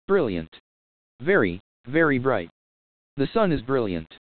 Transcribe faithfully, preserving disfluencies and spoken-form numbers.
Brilliant. Very, very bright. The sun is brilliant.